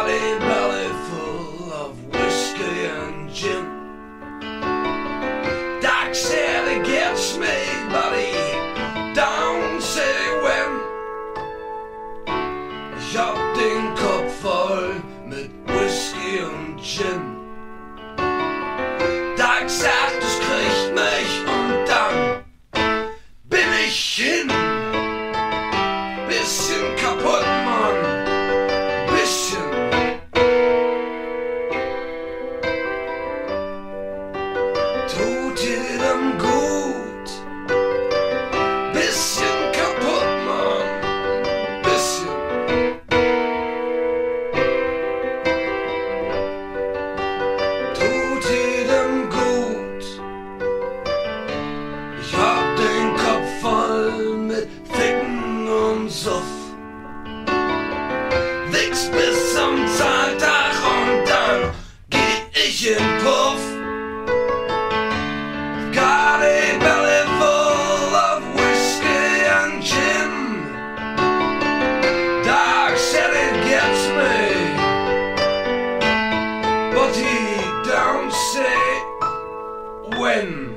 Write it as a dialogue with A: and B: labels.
A: a belly full of whiskey and gin. Doc said he gets me, but he don't say when. Ich hab den Kopf voll mit Whisky und Gin. Doc sagt, es kriegt mich und dann bin ich hin. Bisschen kaputt, Mann. Bisschen. Tut jedem gut. Bisschen kaputt, Mann. Bisschen. Tut jedem gut. Ich hab den Kopf voll mit Ficken und Suff. Nix bis zum Zahltag und dann geh ich in Puff. Got a belly full of whiskey and gin. Doc said it gets me, but he don't say when.